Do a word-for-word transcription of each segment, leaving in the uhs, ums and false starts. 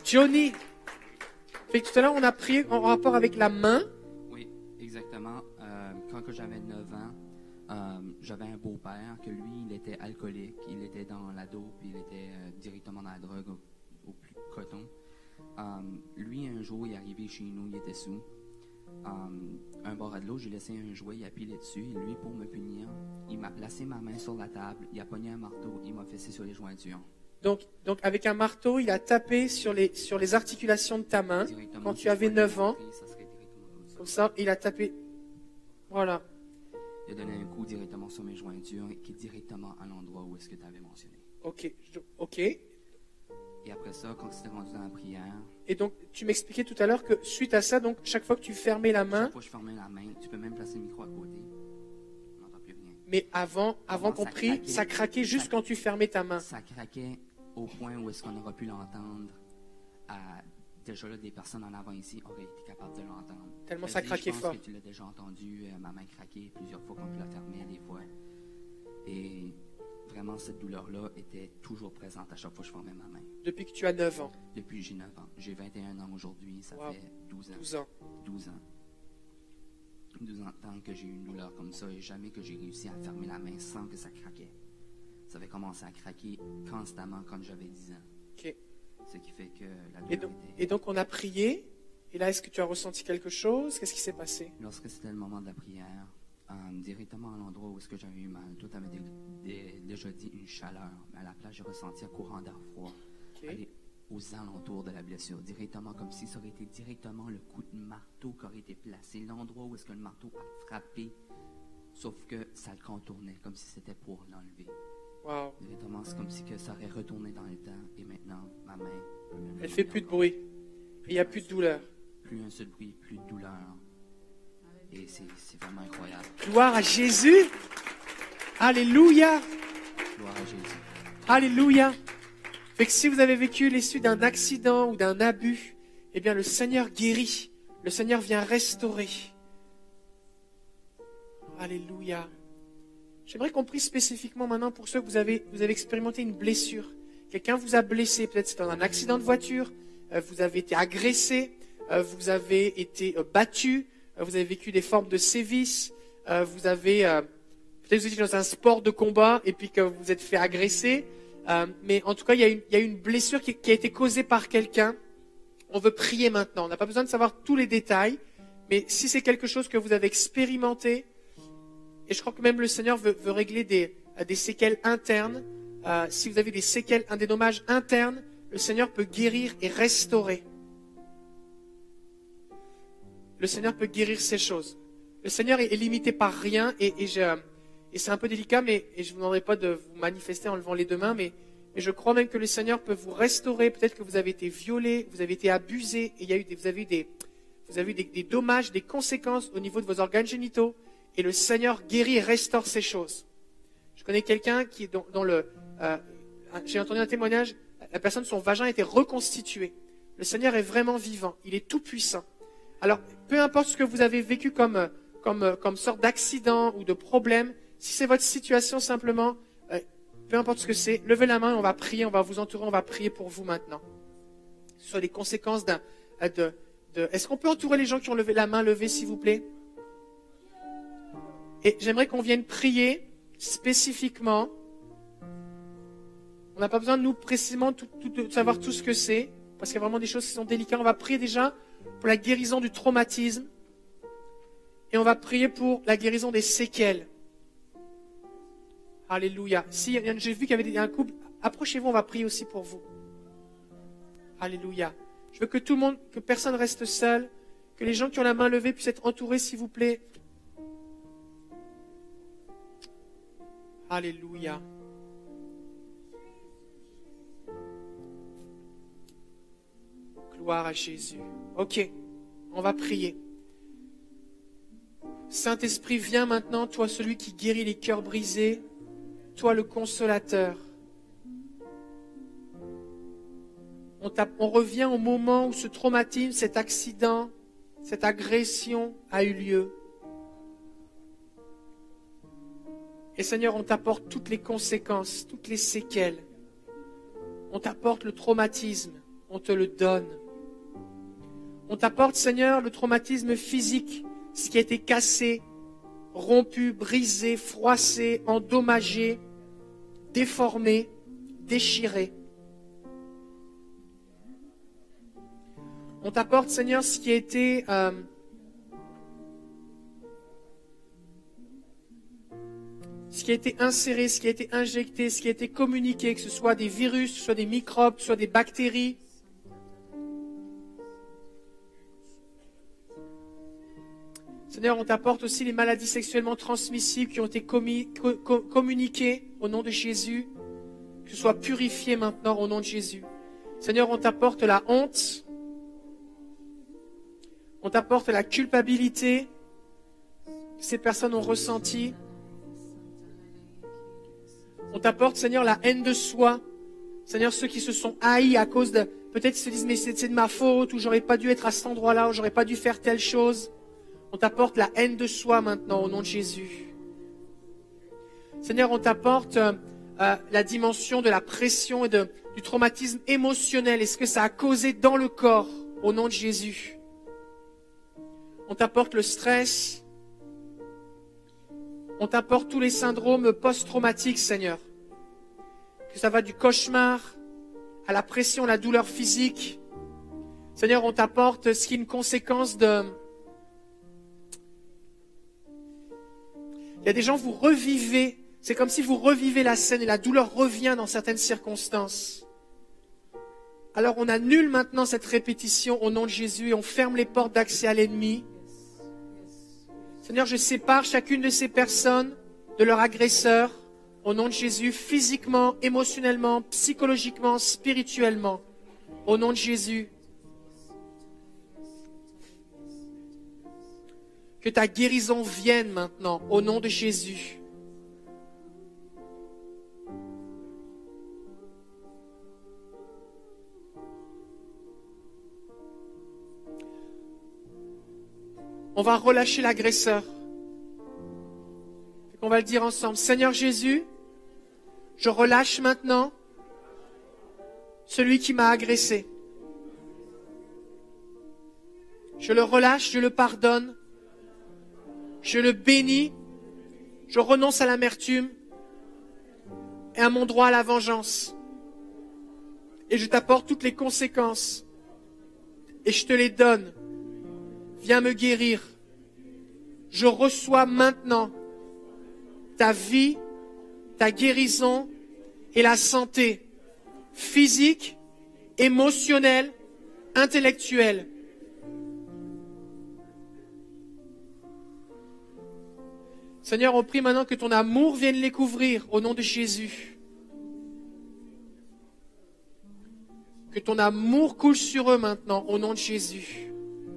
Johnny. Fait que tout à l'heure, on a prié en rapport avec la main. Oui, exactement. Euh, quand que j'avais neuf ans, euh, j'avais un beau-père que lui, il était alcoolique, il était dans la dope, il était euh, directement dans la drogue au, au plus coton. Euh, lui, un jour, il est arrivé chez nous, il était sous. Euh, un bord de l'eau, j'ai laissé un jouet, il a pilé dessus, et lui, pour me punir, il m'a placé ma main sur la table, il a pogné un marteau, il m'a fessé sur les jointures. Donc, donc avec un marteau, il a tapé sur les, sur les articulations de ta main quand tu avais neuf ans. Ça serait directement comme ça. Comme ça, il a tapé. Voilà. Il a donné un coup directement sur mes jointures, qui est directement à l'endroit où est-ce que tu avais mentionné. Ok. Je- Ok. Et après ça, quand c'était rendu dans la prière, Et donc, tu m'expliquais tout à l'heure que suite à ça, donc chaque fois que tu fermais la main, chaque fois que je fermais la main, tu peux même placer le micro à côté. On n'entend plus rien. mais avant, avant Comment qu'on ça prie, craquait? ça craquait juste Ça- quand tu fermais ta main. Ça craquait au point où est-ce qu'on aurait pu l'entendre. À... Déjà là, des personnes en avant ici auraient été capables de l'entendre. Tellement Je ça dis, craquait je fort. pense que tu l'as déjà entendu, euh, ma main craquer plusieurs fois quand tu la fermais, des fois. Et vraiment, cette douleur-là était toujours présente à chaque fois que je fermais ma main. Depuis que tu as neuf ans, Depuis que j'ai neuf ans. J'ai vingt et un ans aujourd'hui, ça Wow. fait douze ans. douze ans. douze ans. douze ans de temps que j'ai eu une douleur comme ça et jamais que j'ai réussi à fermer la main sans que ça craquait. Ça avait commencé à craquer constamment quand j'avais dix ans. Ok. Ce qui fait que la Et douleur donc, était... et donc, on a prié. Et là, est-ce que tu as ressenti quelque chose? Qu'est-ce qui s'est passé? Lorsque c'était le moment de la prière, euh, directement à l'endroit où est-ce que j'avais eu mal, tout avait dé- dé- déjà dit une chaleur. Mais à la place, j'ai ressenti un courant d'air froid. Ok. Aller aux alentours de la blessure, directement comme si ça aurait été directement le coup de marteau qui aurait été placé, l'endroit où est-ce que le marteau a frappé, sauf que ça le contournait, comme si c'était pour l'enlever. Wow. Directement, c'est comme si que ça aurait retourné dans le temps, et maintenant, ma main... peut même Elle fait bouger plus de encore. bruit. Et il n'y a plus de douleur. Plus un seul bruit, plus de douleur. Et c'est c'est vraiment incroyable. Gloire à Jésus. Alléluia. Gloire à Jésus. Alléluia. Fait que si vous avez vécu l'issue d'un accident ou d'un abus, eh bien le Seigneur guérit. Le Seigneur vient restaurer. Alléluia. J'aimerais qu'on prie spécifiquement maintenant pour ceux que vous avez, vous avez expérimenté une blessure. Quelqu'un vous a blessé, peut-être c'est dans un accident de voiture, euh, vous avez été agressé, euh, vous avez été euh, battu, euh, vous avez vécu des formes de sévices, euh, vous avez... euh, peut-être vous étiez dans un sport de combat et puis que vous vous êtes fait agresser. Euh, mais en tout cas, il y a une, il y a une blessure qui, qui a été causée par quelqu'un. On veut prier maintenant. On n'a pas besoin de savoir tous les détails. Mais si c'est quelque chose que vous avez expérimenté, et je crois que même le Seigneur veut, veut régler des, des séquelles internes. Euh, si vous avez des séquelles, un des dommages internes, le Seigneur peut guérir et restaurer. Le Seigneur peut guérir ces choses. Le Seigneur est, est limité par rien et, et, je, et c'est un peu délicat, mais et je ne vous demanderai pas de vous manifester en levant les deux mains, mais, mais je crois même que le Seigneur peut vous restaurer. Peut-être que vous avez été violé, vous avez été abusé, et il y a eu des, vous avez eu des, vous avez eu des, des dommages, des conséquences au niveau de vos organes génitaux, et le Seigneur guérit et restaure ces choses. Je connais quelqu'un qui est dans, dans le... Euh, j'ai entendu un témoignage, la personne, son vagin a été reconstitué. Le Seigneur est vraiment vivant, il est tout puissant. Alors, peu importe ce que vous avez vécu comme, comme, comme sorte d'accident ou de problème, si c'est votre situation simplement, euh, peu importe ce que c'est, levez la main, on va prier, on va vous entourer, on va prier pour vous maintenant. Sur les conséquences d'un... De, de, est-ce qu'on peut entourer les gens qui ont levé la main levée, s'il vous plaît? Et j'aimerais qu'on vienne prier spécifiquement. On n'a pas besoin de nous précisément tout, tout, de savoir tout ce que c'est, parce qu'il y a vraiment des choses qui sont délicates. On va prier déjà pour la guérison du traumatisme et on va prier pour la guérison des séquelles. Alléluia. Si j'ai vu qu'il y avait un couple, approchez-vous, on va prier aussi pour vous. Alléluia. Je veux que tout le monde, que personne reste seul, que les gens qui ont la main levée puissent être entourés, s'il vous plaît. Alléluia. Gloire à Jésus. Ok, on va prier. Saint-Esprit, viens maintenant, toi celui qui guérit les cœurs brisés, toi le consolateur. On, on revient au moment où ce traumatisme, cet accident, cette agression a eu lieu. Et Seigneur, on t'apporte toutes les conséquences, toutes les séquelles. On t'apporte le traumatisme. on te le donne. On t'apporte, Seigneur, le traumatisme physique, ce qui a été cassé, rompu, brisé, froissé, endommagé, déformé, déchiré. On t'apporte, Seigneur, ce qui a été euh, ce qui a été inséré, ce qui a été injecté, ce qui a été communiqué, que ce soit des virus, que ce soit des microbes, que ce soit des bactéries. Seigneur, on t'apporte aussi les maladies sexuellement transmissibles qui ont été commis, co- co- communiquées au nom de Jésus, que ce soit purifié maintenant au nom de Jésus. Seigneur, on t'apporte la honte, on t'apporte la culpabilité que ces personnes ont ressentie. On t'apporte, Seigneur, la haine de soi. Seigneur, ceux qui se sont haïs à cause de... Peut-être ils se disent, mais c'est c'est de ma faute, ou j'aurais pas dû être à cet endroit-là, ou j'aurais pas dû faire telle chose. On t'apporte la haine de soi maintenant au nom de Jésus. Seigneur, on t'apporte euh, euh, la dimension de la pression et de, du traumatisme émotionnel et ce que ça a causé dans le corps au nom de Jésus. On t'apporte le stress. On t'apporte tous les syndromes post-traumatiques, Seigneur. Que ça va du cauchemar à la pression, la douleur physique. Seigneur, on t'apporte ce qui est une conséquence de... Il y a des gens, vous revivez, c'est comme si vous revivez la scène et la douleur revient dans certaines circonstances. Alors on annule maintenant cette répétition au nom de Jésus et on ferme les portes d'accès à l'ennemi. Seigneur, je sépare chacune de ces personnes de leur agresseur au nom de Jésus, physiquement, émotionnellement, psychologiquement, spirituellement, au nom de Jésus. Que ta guérison vienne maintenant, au nom de Jésus. On va relâcher l'agresseur. On va le dire ensemble. Seigneur Jésus, je relâche maintenant celui qui m'a agressé. Je le relâche, je le pardonne. Je le bénis, je renonce à l'amertume et à mon droit à la vengeance. Et je t'apporte toutes les conséquences et je te les donne. Viens me guérir. Je reçois maintenant ta vie, ta guérison et la santé physique, émotionnelle, intellectuelle. Seigneur, on prie maintenant que ton amour vienne les couvrir au nom de Jésus. Que ton amour coule sur eux maintenant au nom de Jésus.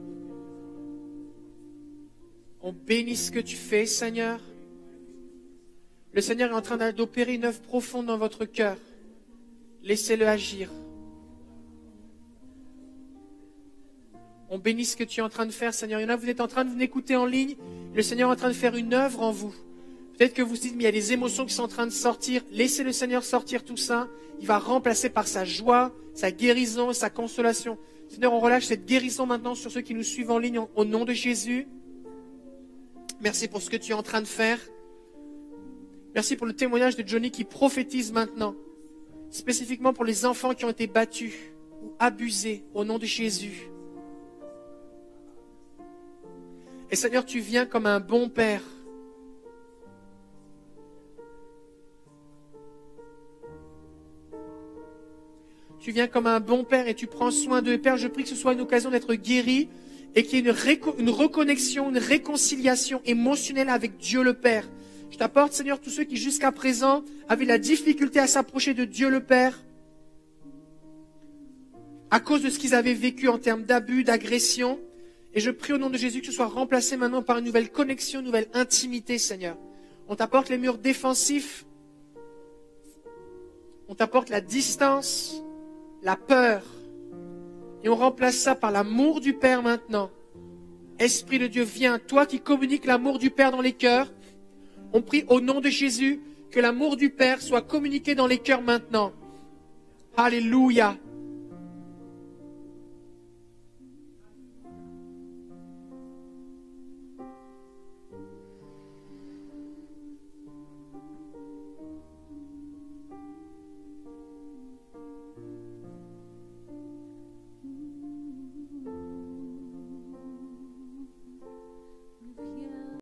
On bénit ce que tu fais, Seigneur. Le Seigneur est en train d'opérer une œuvre profonde dans votre cœur. Laissez-le agir. On bénit ce que tu es en train de faire, Seigneur. Il y en a, vous êtes en train de vous écouter en ligne. Le Seigneur est en train de faire une œuvre en vous. Peut-être que vous vous dites, mais il y a des émotions qui sont en train de sortir. Laissez le Seigneur sortir tout ça. Il va remplacer par sa joie, sa guérison, sa consolation. Seigneur, on relâche cette guérison maintenant sur ceux qui nous suivent en ligne au nom de Jésus. Merci pour ce que tu es en train de faire. Merci pour le témoignage de Johnny qui prophétise maintenant. Spécifiquement pour les enfants qui ont été battus ou abusés au nom de Jésus. Et Seigneur, tu viens comme un bon Père. Tu viens comme un bon Père et tu prends soin d'eux. Et Père, je prie que ce soit une occasion d'être guéri et qu'il y ait une, réco- une reconnexion, une réconciliation émotionnelle avec Dieu le Père. Je t'apporte, Seigneur, tous ceux qui jusqu'à présent avaient la difficulté à s'approcher de Dieu le Père à cause de ce qu'ils avaient vécu en termes d'abus, d'agression. Et je prie au nom de Jésus que ce soit remplacé maintenant par une nouvelle connexion, une nouvelle intimité, Seigneur. On t'apporte les murs défensifs. On t'apporte la distance, la peur. Et on remplace ça par l'amour du Père maintenant. Esprit de Dieu, viens, toi qui communiques l'amour du Père dans les cœurs. On prie au nom de Jésus que l'amour du Père soit communiqué dans les cœurs maintenant. Alléluia.